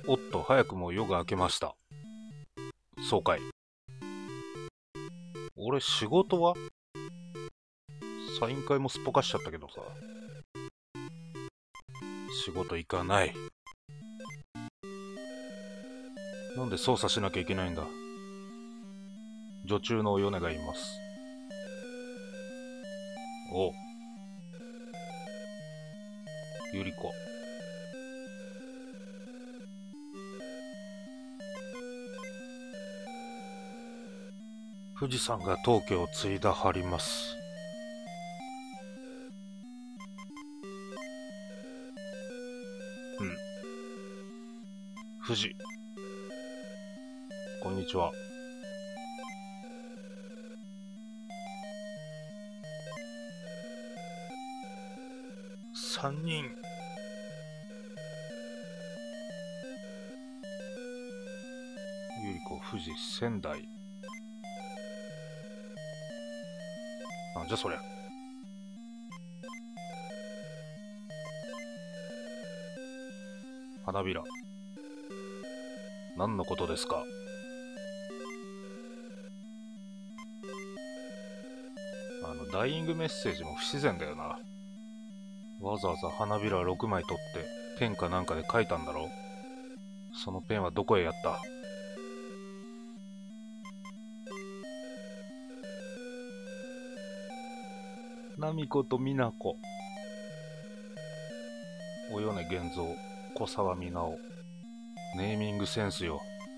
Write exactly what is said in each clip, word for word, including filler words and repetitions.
おっと、早くも夜が明けました。そうかい。俺、仕事はサイン会もすっぽかしちゃったけどさ。仕事行かない。なんで操作しなきゃいけないんだ。女中のお米がいます。おう、ゆり子。富士山が当家を継いだはります。うん。富士、こんにちは。三人。ゆり子、富士、仙台。なんじゃそりゃ。花びら。何のことですか？あの、ダイイングメッセージも不自然だよな。わざわざ花びらろくまい取って、ペンかなんかで書いたんだろ？そのペンはどこへやった？ナミコとミナコ。お米源三、小沢美直。ネーミングセンスよ。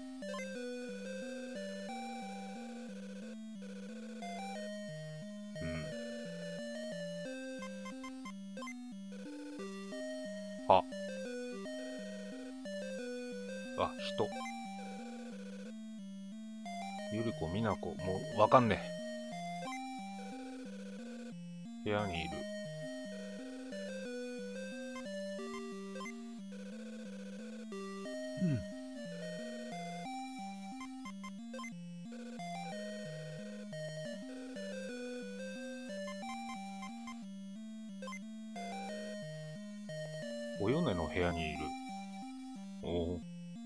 うん。あ、あ、人。ゆり子、美奈子、もうわかんねえ。部屋にいる。うん。お米の部屋にいる。おお。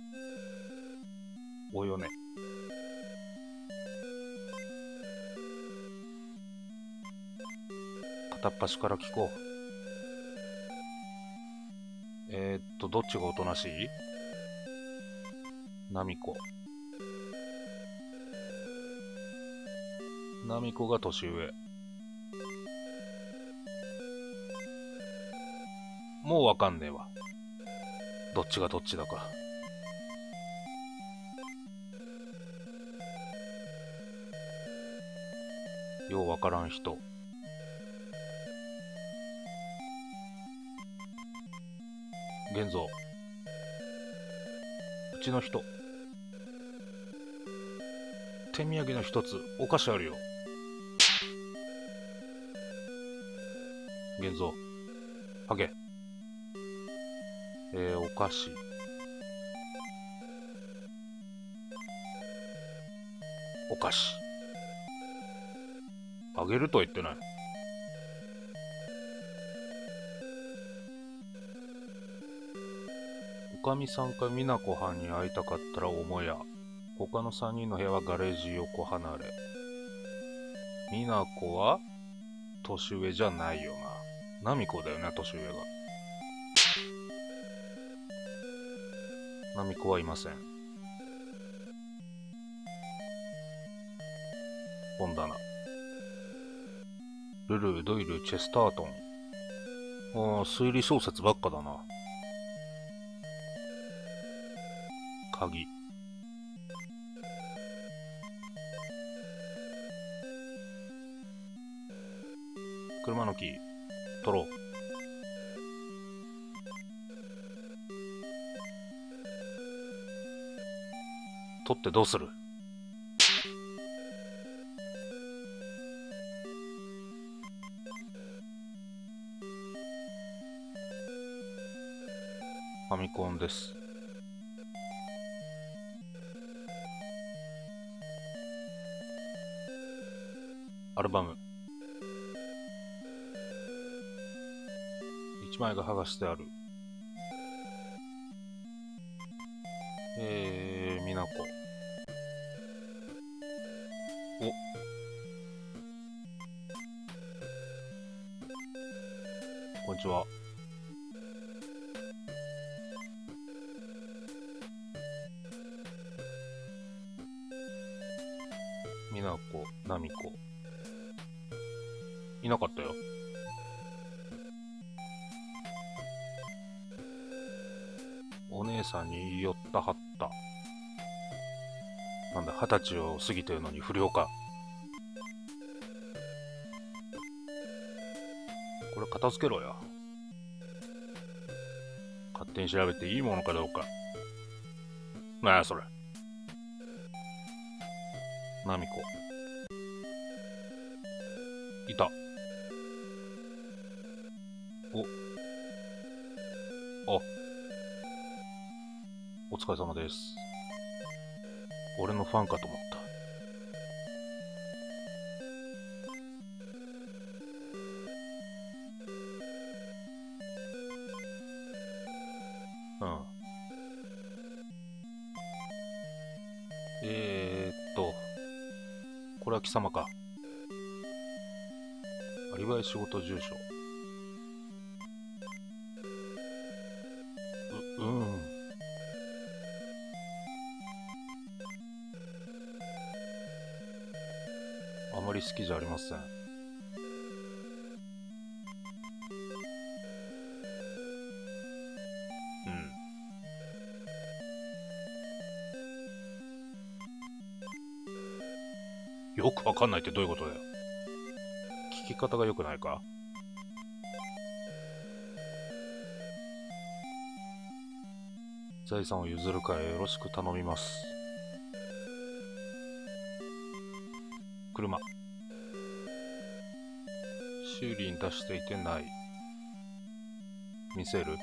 お米。片っ端から聞こう。えー、っと、どっちがおとなしい？ナミコ。ナミコが年上。もうわかんねえわ。どっちがどっちだか。ようわからん人。現像。うちの人。手土産の一つ、お菓子あるよ。現像。はげ。えー、お菓子。お菓子。あげるとは言ってない。おかみさんか美奈子はんに会いたかったら母屋。他のさんにんの部屋はガレージ横離れ。美奈子は年上じゃないよな。ナミコだよね、年上が。ナミコはいません。本棚。ルルー、ドイル、チェスタートン。ああ、推理小説ばっかだな。鍵。車のキー。取ろう。取ってどうする？ファミコンです。アルバム。いちまいが剥がしてある。 えー、みなこ。お、こんにちは。みなこ、なみこ。いなかったよ。お姉さんに寄ったはった。なんだ、二十歳を過ぎてるのに不良か。これ片付けろよ。勝手に調べていいものかどうか。なやそれ。なみこ。いた。お。あ。お疲れ様です。俺のファンかと思った。うん。えーっと、これは貴様か。アリバイ仕事住所。う、うん。あまり好きじゃありません。うん。よくわかんないってどういうことだよ。聞き方が良くないか？財産を譲るからよろしく頼みます。車。修理に出していてない。見せる？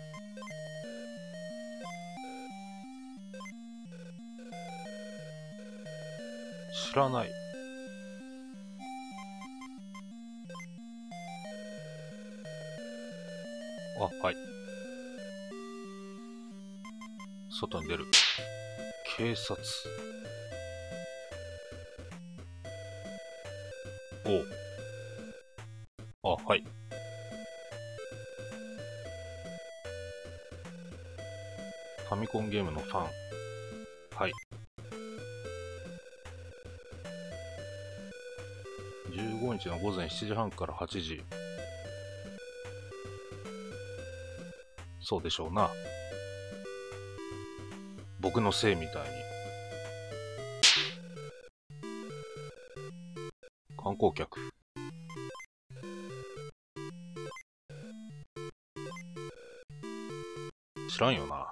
知らない。あ、はい。外に出る。警察。おう。あ、はい。ファミコンゲームのファン。はい。じゅうごにちの午前しちじはんからはちじ。そうでしょうな。僕のせいみたいに。観光客。知らんよな。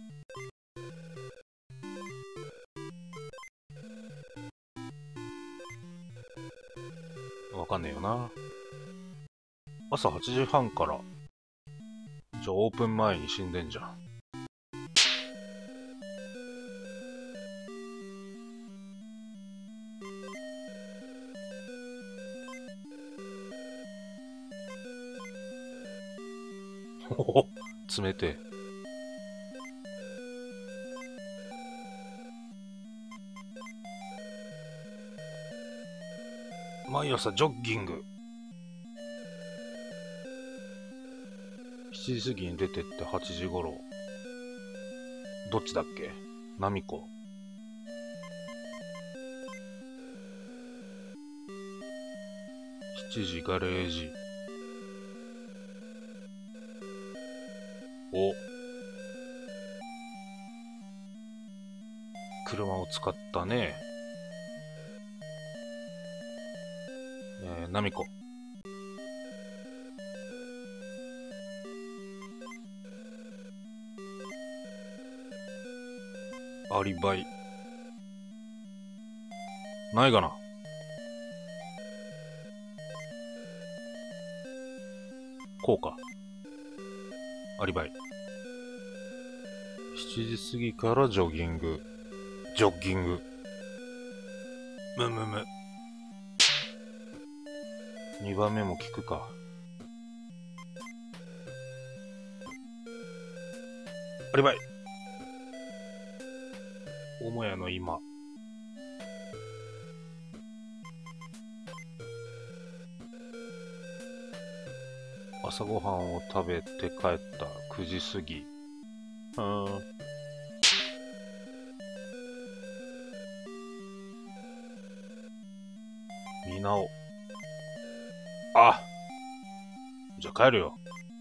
わかんねえよな。朝はちじはんから。じゃあオープン前に死んでんじゃん。ほほほ、冷てえ。毎朝ジョッギング。しちじ過ぎに出てってはちじ頃。どっちだっけ？ナミコ。しちじガレージ。お。車を使ったね。えー、ナミコ。アリバイ。ないがな。こうか。アリバイ。しちじ過ぎからジョギング。ジョッギング。むむむ。にばんめも聞くか。アリバイ。 母屋の今。朝ごはんを食べて帰ったくじ過ぎ。うーん。みなお。あ、じゃあ帰るよ。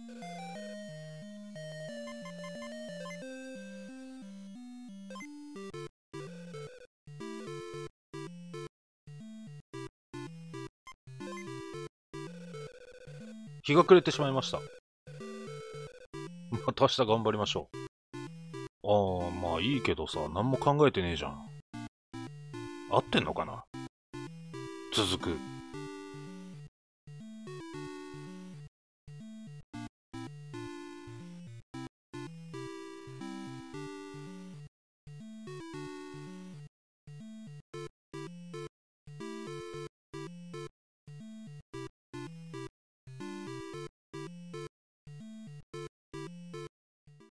日が暮れてしまいました。また明日頑張りましょう。ああ、まあいいけどさ、何も考えてねえじゃん。合ってんのかな。続く。